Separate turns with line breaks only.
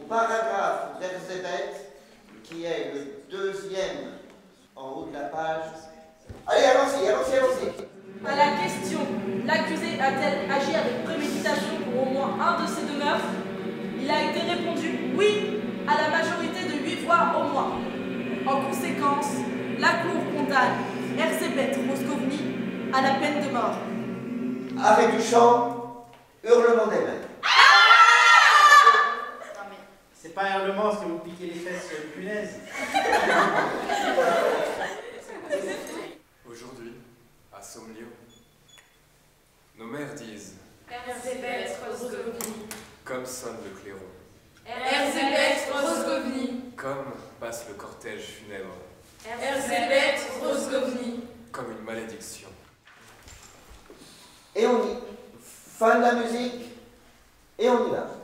paragraphe d'Erzébet, qui est le deuxième en haut de la page. Allez, allons-y.
À la question, l'accusé a-t-elle agi avec préméditation pour au moins un de ces deux meurtres? Il a été répondu oui à la majorité de 8 voix au moins. En conséquence, la Cour condamne Erzébet Rosgovny à la peine de mort.
Arrêt du chant, hurlement des mains.
C'est pas un hurlement, parce que vous piquez les fesses sur une punaise.
Aujourd'hui, à Sommelio, nos mères disent
Erzébet Rosgovny.
comme sonne le clairon,
Erzébet Rosgovny.
comme passe le cortège funèbre,
Erzébet Rosgovny.
comme une malédiction.
Et on y. Fin de la musique, et on y va.